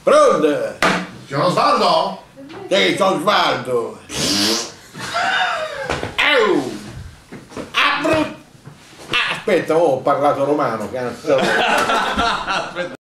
Pronto? Sono Osvaldo? Sì, sono Osvaldo. Aspetta, ho parlato romano, cazzo.